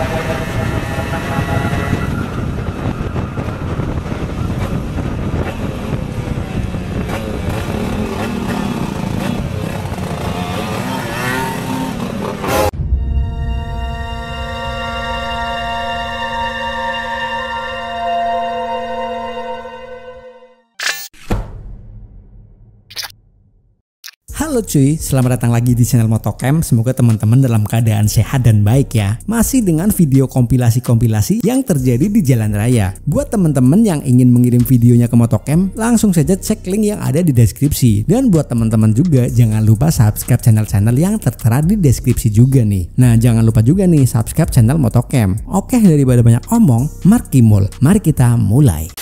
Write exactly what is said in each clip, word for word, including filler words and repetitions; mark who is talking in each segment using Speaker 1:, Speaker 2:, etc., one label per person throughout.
Speaker 1: Halo cuy, selamat datang lagi di channel Motocam. Semoga teman-teman dalam keadaan sehat dan baik ya. Masih dengan video kompilasi-kompilasi yang terjadi di jalan raya. Buat teman-teman yang ingin mengirim videonya ke Motocam, langsung saja cek link yang ada di deskripsi. Dan buat teman-teman juga jangan lupa subscribe channel-channel yang tertera di deskripsi juga nih. Nah, jangan lupa juga nih subscribe channel Motocam. Oke, daripada banyak omong, Markimul, mari kita mulai.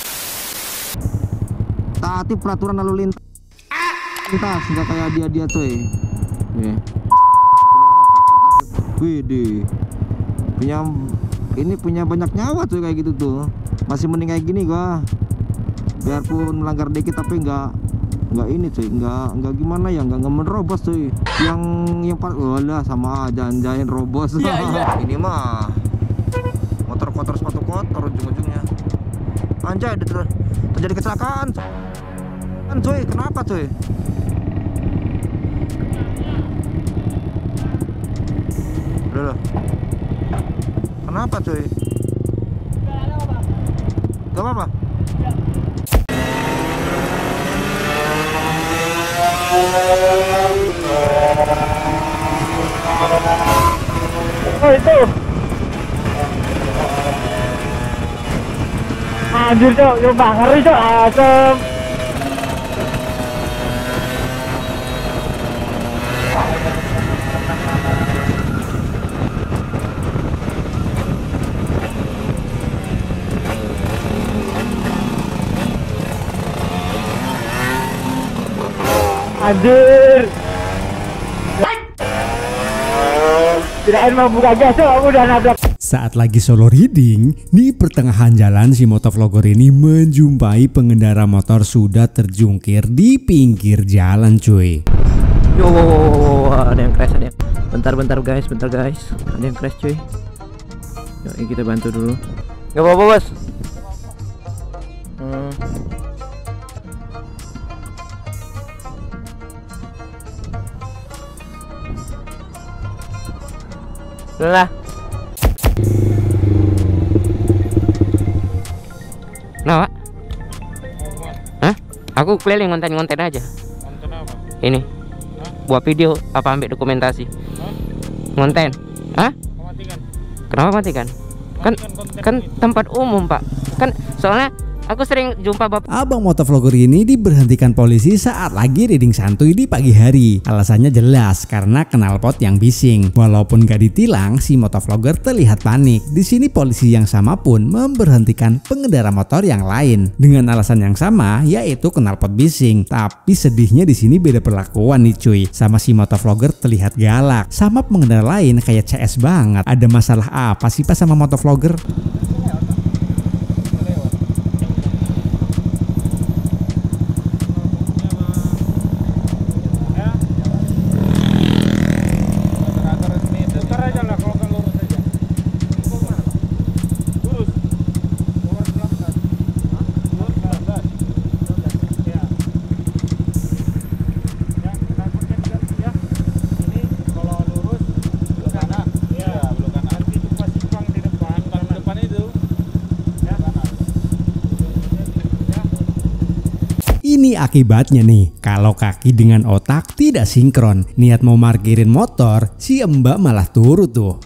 Speaker 2: Taati peraturan lalu lintas. Lintas nggak kayak dia dia coy. Nih. Wih, punya ini punya banyak nyawa coy kayak gitu tuh. Masih mending kayak gini gua. Biarpun melanggar dikit tapi nggak nggak ini coy, nggak nggak gimana ya, nggak nggak menerobos coy. Yang yang part walah sama aja anjain robos. Iya, iya. Ini mah motor kotor sepatu kotor ujung-ujungnya. Anjay, ter terjadi kecelakaan. Kan coy, kenapa coy? Udah loh. Kenapa coy? Gak apa-apa?
Speaker 3: Oh itu anjir cok, coba ngeri cok, asem. Anjir, kirain mau buka gas tuh, udah nabrak.
Speaker 1: Saat lagi solo riding, di pertengahan jalan si motovlogger ini menjumpai pengendara motor sudah terjungkir di pinggir jalan cuy.
Speaker 2: Yo, ada yang crash, ada yang... Bentar, bentar guys, bentar guys, ada yang crash cuy. Yuk, kita bantu dulu. Gak apa-apa bos. Hmm. Lah. Nah, Pak. Hah? Aku keliling ngonten-ngonten aja.
Speaker 3: Nonton apa?
Speaker 2: Ini.
Speaker 3: Hah?
Speaker 2: Buat video apa ambil dokumentasi?
Speaker 3: Hah?
Speaker 2: Ngonten. Hah?
Speaker 3: Matikan.
Speaker 2: Kenapa matikan? Kan kan tempat umum, Pak. Kan soalnya aku sering jumpa bapak.
Speaker 1: Abang motovlogger ini diberhentikan polisi saat lagi riding santuy di pagi hari. Alasannya jelas karena knalpot yang bising. Walaupun gak ditilang, si motovlogger terlihat panik. Di sini polisi yang sama pun memberhentikan pengendara motor yang lain dengan alasan yang sama, yaitu knalpot bising. Tapi sedihnya di sini beda perlakuan nih cuy. Sama si motovlogger terlihat galak, sama pengendara lain kayak C S banget. Ada masalah apa sih pas sama motovlogger? Ini akibatnya nih, kalau kaki dengan otak tidak sinkron, niat mau parkirin motor, si mbak malah turut tuh.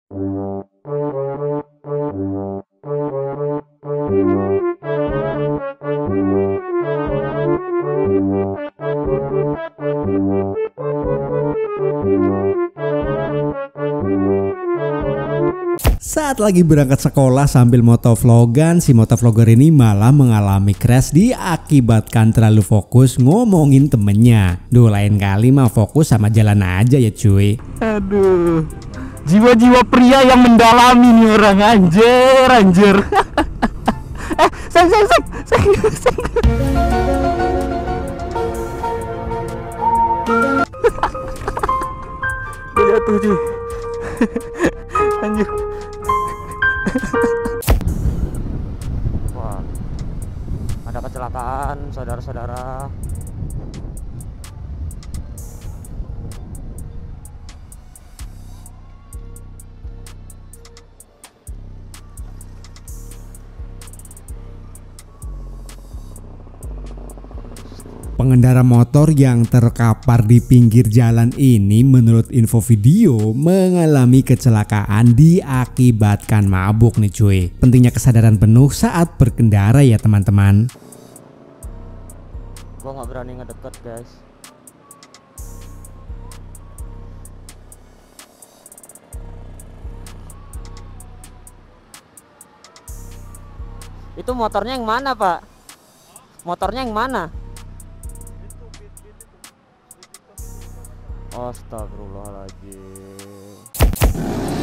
Speaker 1: Saat lagi berangkat sekolah sambil motovlogan, si motovlogger ini malah mengalami crash diakibatkan terlalu fokus ngomongin temennya. Duh, lain kali mah fokus sama jalan aja ya cuy.
Speaker 3: Aduh, jiwa-jiwa pria yang mendalami nih orang, anjir, anjir. Eh, seng, seng, seng, seng, seng. Dia jatuh cuy. Anjir. Wah, ada kecelakaan saudara-saudara.
Speaker 1: Pengendara motor yang terkapar di pinggir jalan ini menurut info video mengalami kecelakaan diakibatkan mabuk nih cuy. Pentingnya kesadaran penuh saat berkendara ya teman-teman.
Speaker 3: Gua nggak berani ngedeket guys. Itu motornya yang mana pak? Motornya yang mana? Astagfirullahaladzim.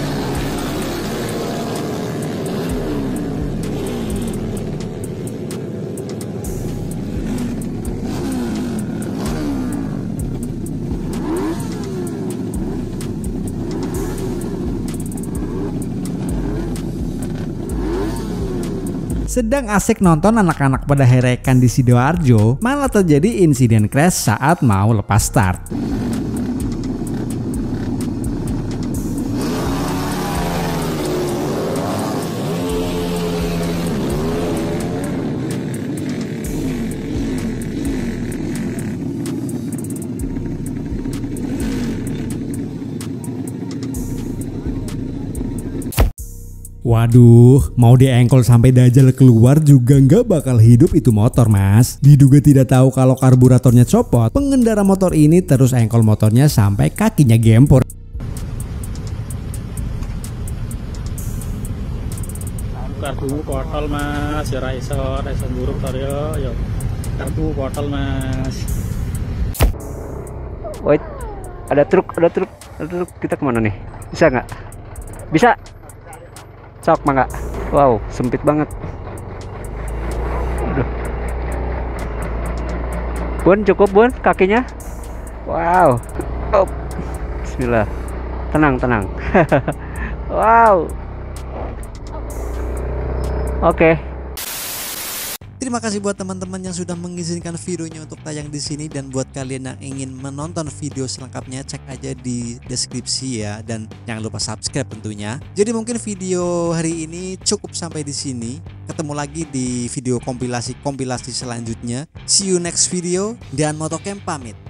Speaker 1: Sedang asik nonton anak-anak pada herekan di Sidoarjo, malah terjadi insiden crash saat mau lepas start. Waduh, mau diengkol sampai dajal keluar juga nggak bakal hidup itu motor mas. Diduga tidak tahu kalau karburatornya copot, pengendara motor ini terus engkol motornya sampai kakinya gempor.
Speaker 4: Kartu kotol mas, ya raiso, raiso buruk Toryo, yo. Kartu kotol mas.
Speaker 3: Wait, ada truk, ada truk, ada truk. Kita kemana nih? Bisa nggak? Bisa. Sok mangga. Wow, sempit banget. Aduh. Bun, cukup bun kakinya. Wow. Oh. Bismillah. Tenang, tenang. Wow. Oke. Okay.
Speaker 1: Terima kasih buat teman-teman yang sudah mengizinkan videonya untuk tayang di sini, dan buat kalian yang ingin menonton video selengkapnya cek aja di deskripsi ya, dan jangan lupa subscribe tentunya. Jadi mungkin video hari ini cukup sampai di sini. Ketemu lagi di video kompilasi-kompilasi selanjutnya. See you next video, dan Motocamp pamit.